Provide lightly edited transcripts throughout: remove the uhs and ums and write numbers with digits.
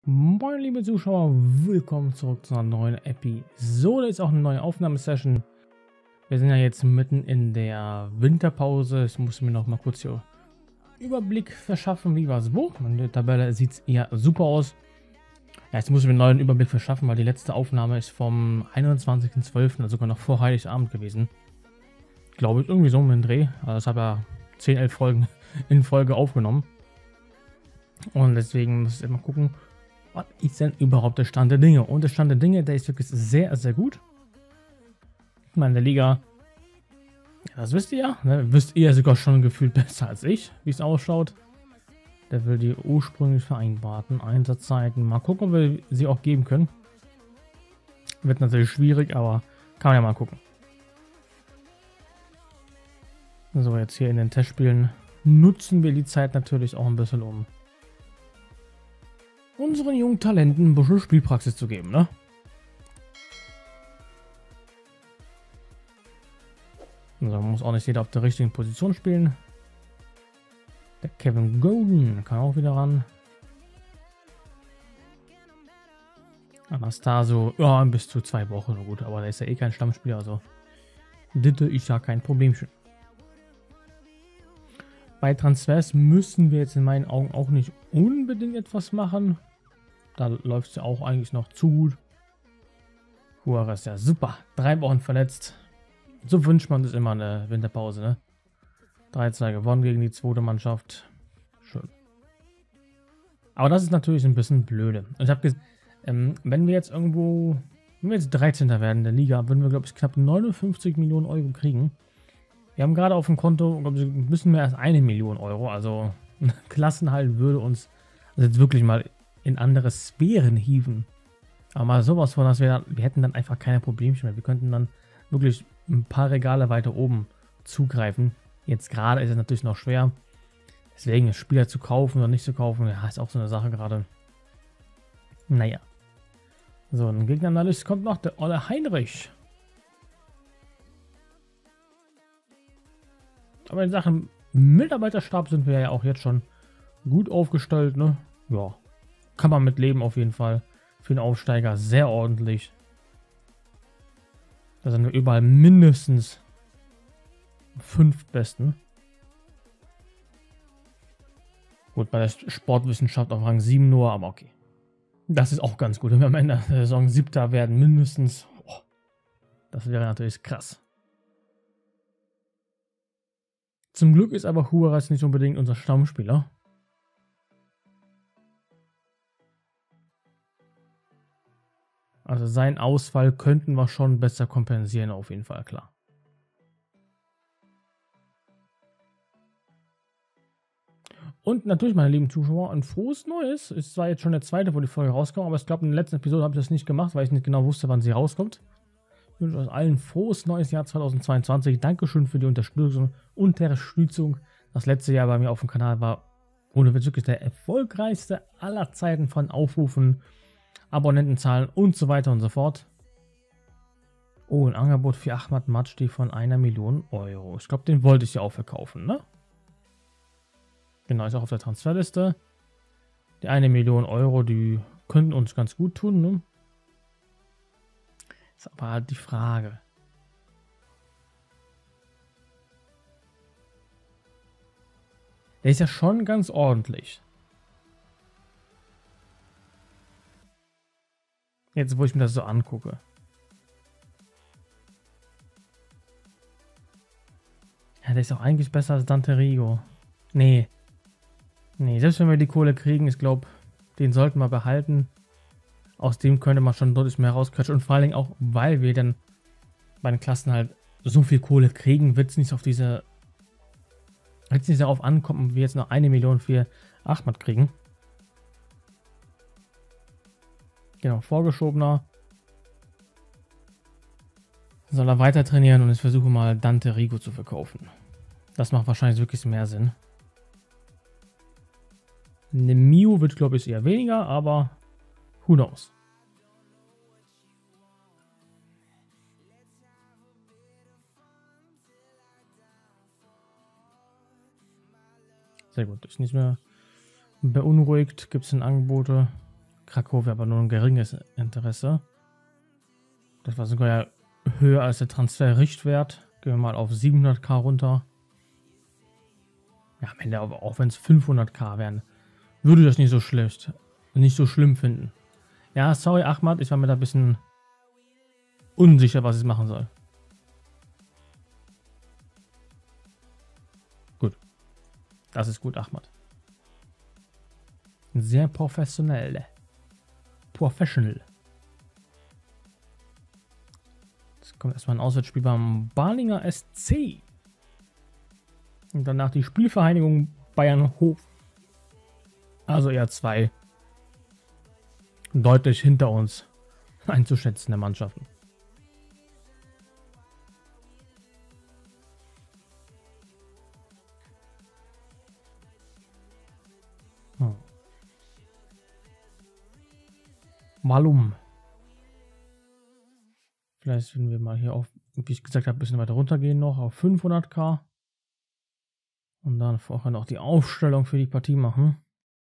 Moin liebe Zuschauer, willkommen zurück zu einer neuen Episode. Ist auch eine neue Aufnahmesession. Wir sind ja jetzt mitten in der Winterpause. Ich muss mir noch mal kurz hier Überblick verschaffen, wie was wo. In der Tabelle sieht es eher super aus. Ja, jetzt muss ich mir einen neuen Überblick verschaffen, weil die letzte Aufnahme ist vom 21.12., also sogar noch vor Heiligabend gewesen. Glaube ich, irgendwie so um den Dreh. Also ich habe ja 10, 11 Folgen in Folge aufgenommen. Und deswegen muss ich jetzt mal gucken, was ist denn überhaupt der Stand der Dinge? Und der Stand der Dinge, der ist wirklich sehr, sehr gut. Ich meine, der Liga, ja, das wisst ihr ja, ne? Wisst ihr sogar schon gefühlt besser als ich, wie es ausschaut. Der will die ursprünglich vereinbarten Einsatzzeiten. Mal gucken, ob wir sie auch geben können. Wird natürlich schwierig, aber kann man ja mal gucken. So, jetzt hier in den Testspielen nutzen wir die Zeit natürlich auch ein bisschen, um unseren jungen Talenten ein bisschen Spielpraxis zu geben, ne? Also muss auch nicht jeder auf der richtigen Position spielen. Der Kevin Golden kann auch wieder ran. Anastasio, ja, bis zu 2 Wochen, gut, aber der ist ja eh kein Stammspieler, also das ist ja kein Problemchen. Bei Transfers müssen wir jetzt in meinen Augen auch nicht unbedingt etwas machen. Da läuft es ja auch eigentlich noch zu gut. Juarez, ja super. 3 Wochen verletzt. So wünscht man das immer eine Winterpause, ne? 3-2 gewonnen gegen die zweite Mannschaft. Schön. Aber das ist natürlich ein bisschen blöde. Und ich habe gesagt, wenn wir jetzt 13. werden in der Liga, würden wir, glaube ich, knapp 59 Millionen Euro kriegen. Wir haben gerade auf dem Konto, glaube ich, müssen wir erst 1 Million Euro. Also ein Klassenhalt würde uns also jetzt wirklich mal in andere Sphären hieven. Aber mal sowas von, dass wir hätten dann einfach keine Problemchen mehr. Wir könnten dann wirklich ein paar Regale weiter oben zugreifen. Jetzt gerade ist es natürlich noch schwer. Deswegen Spieler zu kaufen oder nicht zu kaufen, ja, ist auch so eine Sache gerade. Naja. So, ein Gegneranalyst kommt noch, der Olle Heinrich. Aber in Sachen Mitarbeiterstab sind wir ja auch jetzt schon gut aufgestellt, ne? Ja, kann man mit leben auf jeden Fall. Für einen Aufsteiger sehr ordentlich. Da sind wir überall mindestens 5 Besten. Gut, bei der Sportwissenschaft auf Rang 7 nur, aber okay. Das ist auch ganz gut, wenn wir am Ende der Saison 7. werden, mindestens. Oh, das wäre natürlich krass. Zum Glück ist aber Juarez nicht unbedingt unser Stammspieler. Also seinen Ausfall könnten wir schon besser kompensieren, auf jeden Fall, klar. Und natürlich, meine lieben Zuschauer, ein frohes Neues. Es war jetzt schon der zweite, wo die Folge rauskommt, aber ich glaube, in der letzten Episode habe ich das nicht gemacht, weil ich nicht genau wusste, wann sie rauskommt. Ich wünsche euch allen ein frohes neues Jahr 2022. Dankeschön für die Unterstützung. Das letzte Jahr bei mir auf dem Kanal war ohne Witz wirklich der erfolgreichste aller Zeiten von Aufrufen, Abonnentenzahlen und so weiter und so fort. Oh, ein Angebot für Ahmad Majdi von 1 Million Euro. Ich glaube, den wollte ich ja auch verkaufen, ne? Genau, ist auch auf der Transferliste. Die 1 Million Euro, die könnten uns ganz gut tun, ne? Ist aber halt die Frage. Der ist ja schon ganz ordentlich. Jetzt, wo ich mir das so angucke. Ja, der ist auch eigentlich besser als Dante Rigo. Nee. Nee, selbst wenn wir die Kohle kriegen, ich glaube, den sollten wir behalten. Aus dem könnte man schon deutlich mehr rausquetschen. Und vor allen Dingen auch, weil wir dann bei den Klassen halt so viel Kohle kriegen, wird es nicht auf diese... Jetzt nicht darauf ankommen, ob wir jetzt noch 1 Million für Ahmad kriegen. Genau, vorgeschobener. Soll er weiter trainieren und ich versuche mal Dante Rigo zu verkaufen. Das macht wahrscheinlich wirklich mehr Sinn. Eine Mio wird, glaube ich, eher weniger, aber who knows. Sehr gut, ist nicht mehr beunruhigt. Gibt es denn Angebote? Krakowia aber nur ein geringes Interesse. Das war sogar ja höher als der Transferrichtwert. Gehen wir mal auf 700k runter. Ja, am Ende, aber auch wenn es 500k wären, würde ich das nicht so schlecht, nicht so schlimm finden. Ja, sorry Ahmad, ich war mir da ein bisschen unsicher, was ich machen soll. Gut. Das ist gut, Ahmad. Sehr professionell. Professional. Jetzt kommt erstmal ein Auswärtsspiel beim Balinger SC. Und danach die Spielvereinigung Bayernhof. Also eher zwei deutlich hinter uns einzuschätzende Mannschaften. Malum. Vielleicht werden wir mal hier auf, wie ich gesagt habe, ein bisschen weiter runtergehen noch auf 500k. Und dann vorher noch die Aufstellung für die Partie machen.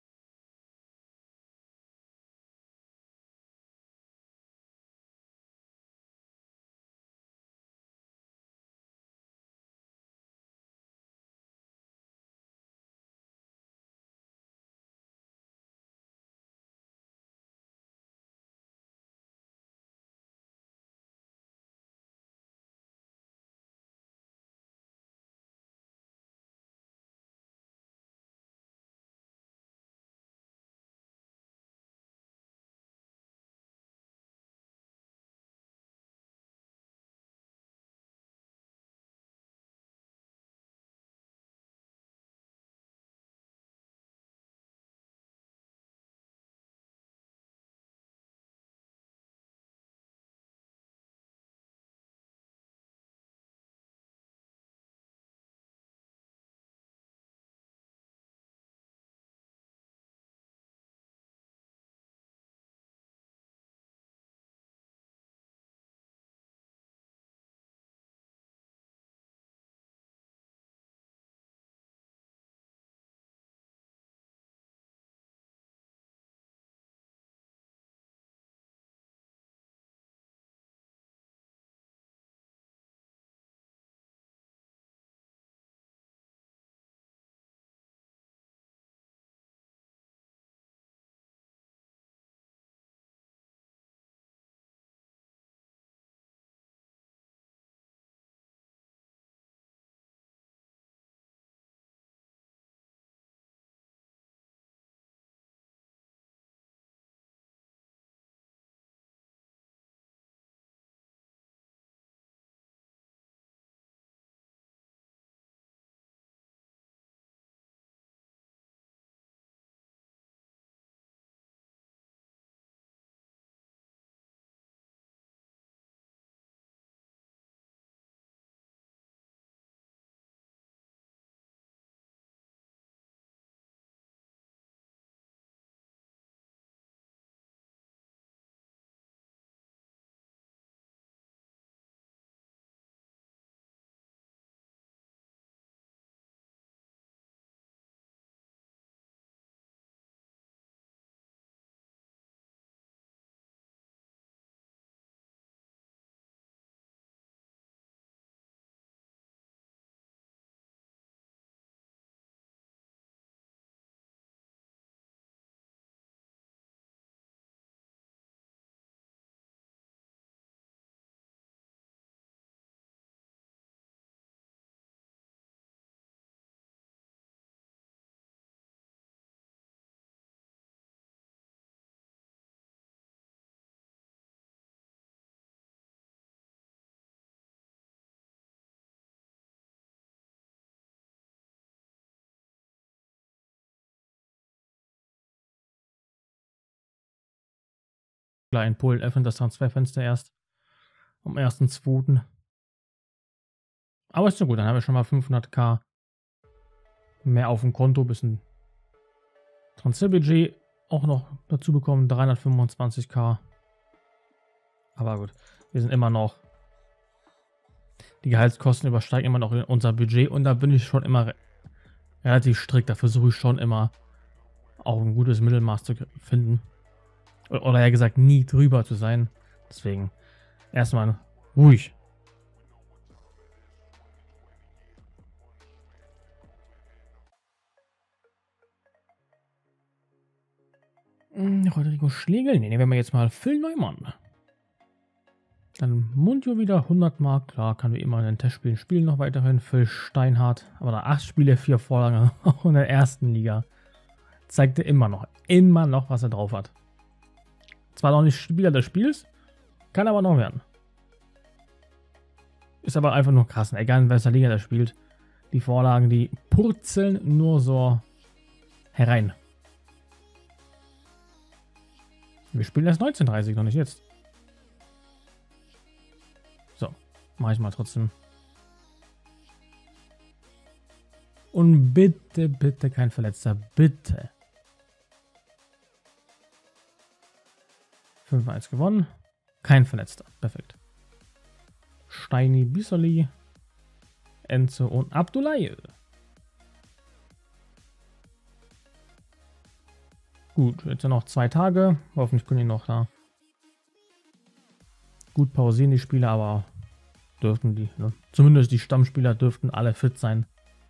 Klar, in Polen öffnet das Transferfenster erst am 1.2. Aber ist ja gut, dann haben wir schon mal 500k mehr auf dem Konto, bisschen Transferbudget auch noch dazu bekommen, 325k. Aber gut, wir sind immer noch, die Gehaltskosten übersteigen immer noch unser Budget und da bin ich schon immer relativ strikt, da versuche ich schon immer auch ein gutes Mittelmaß zu finden. Oder ja gesagt, nie drüber zu sein. Deswegen erstmal ruhig. Rodrigo Schlegel? Ne, nehmen wir jetzt mal Phil Neumann. Dann Mundjo wieder 100 Mark. Klar, kann wie immer in den Testspielen spielen noch weiterhin. Phil Steinhardt. Aber da 8 Spiele, 4 Vorlagen auch in der ersten Liga. Zeigt er immer noch, was er drauf hat. Zwar noch nicht Spieler des Spiels, kann aber noch werden. Ist aber einfach nur krass. Egal in welcher Liga der spielt. Die Vorlagen, die purzeln nur so herein. Wir spielen erst 19:30, noch nicht jetzt. So, mache ich mal trotzdem. Und bitte, bitte kein Verletzter. Bitte. 5-1 gewonnen. Kein Verletzter. Perfekt. Steini Bissoli. Enzo und Abdullahi. Gut, jetzt noch 2 Tage. Hoffentlich können die noch da gut pausieren, die Spieler, aber dürften die, ne? Zumindest die Stammspieler dürften alle fit sein.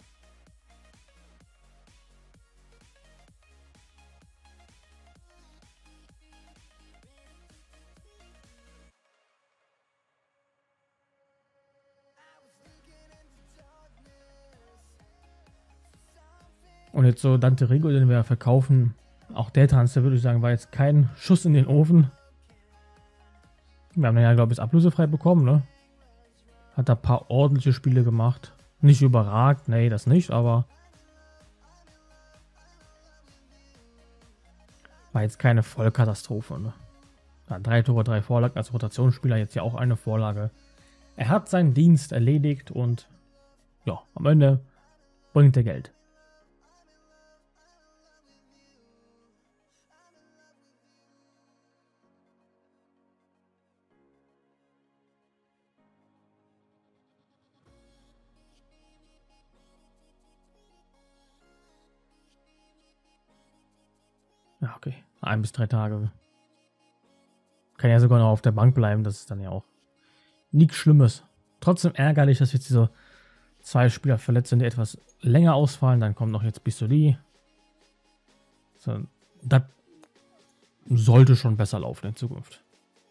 Und jetzt so Dante Rigo, den wir verkaufen, auch der Transfer, würde ich sagen, war jetzt kein Schuss in den Ofen. Wir haben den ja, glaube ich, ablösefrei bekommen, ne? Hat da ein paar ordentliche Spiele gemacht. Nicht überragt, nee, das nicht, aber war jetzt keine Vollkatastrophe, ne? Ja, 3 Tore, 3 Vorlagen als Rotationsspieler, jetzt ja auch eine Vorlage. Er hat seinen Dienst erledigt und ja, am Ende bringt er Geld. Ja, okay. 1 bis 3 Tage. Kann ja sogar noch auf der Bank bleiben, das ist dann ja auch nichts Schlimmes. Trotzdem ärgerlich, dass jetzt diese 2 Spieler verletzt sind, die etwas länger ausfallen. Dann kommt noch jetzt Bissoli. So, das sollte schon besser laufen in Zukunft.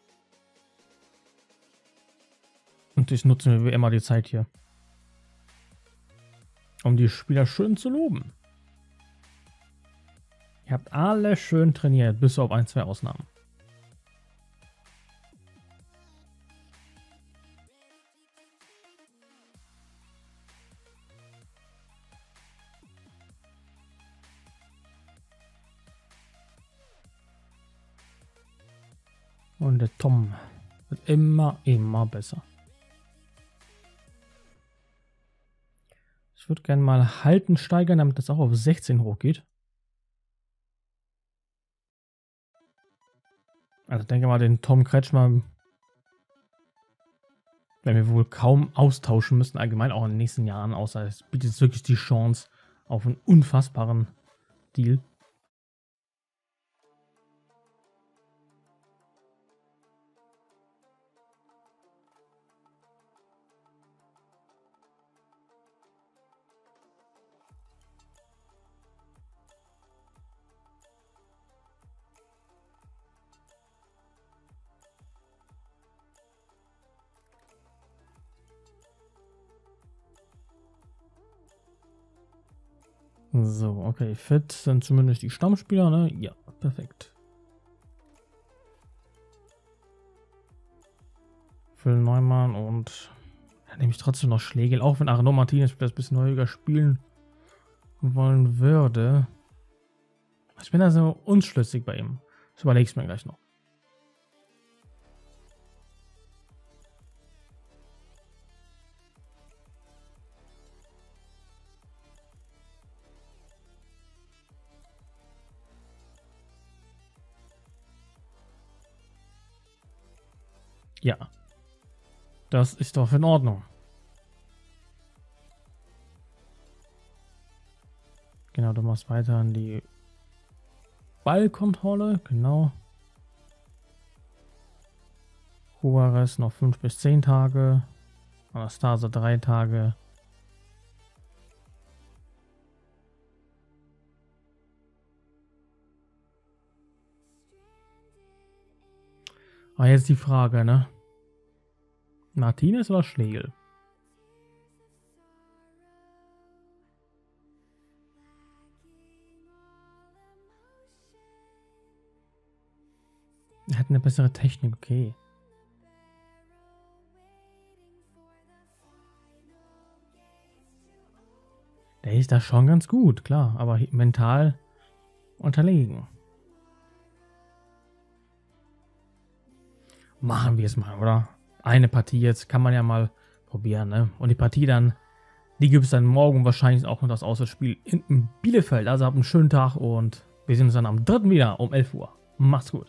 Und ich nutze wie immer die Zeit hier, um die Spieler schön zu loben. Ihr habt alle schön trainiert, bis auf 1, 2 Ausnahmen. Und der Tom wird immer besser. Ich würde gerne mal Halten steigern, damit das auch auf 16 hochgeht. Also denke mal, den Tom Kretschmer werden wir wohl kaum austauschen müssen, allgemein auch in den nächsten Jahren, außer es bietet jetzt wirklich die Chance auf einen unfassbaren Deal. So, okay, fit sind zumindest die Stammspieler, ne? Ja, perfekt. Phil Neumann und ja, nehme ich trotzdem noch Schlegel, auch wenn Arnaud Martinez das ein bisschen häufiger spielen wollen würde. Ich bin da so unschlüssig bei ihm. Das überlege ich mir gleich noch. Ja, das ist doch in Ordnung. Genau, du machst weiter an die Ballkontrolle, genau. Juarez noch 5 bis 10 Tage. Anastasia 3 Tage. Ah, jetzt die Frage, ne? Martinez oder Schlegel? Er hat eine bessere Technik, okay. Der ist da schon ganz gut, klar, aber mental unterlegen. Machen wir es mal, oder? Eine Partie jetzt kann man ja mal probieren, ne? Und die Partie dann, die gibt es dann morgen wahrscheinlich auch noch das Auswärtsspiel in Bielefeld. Also habt einen schönen Tag und wir sehen uns dann am 3. wieder um 11 Uhr. Macht's gut.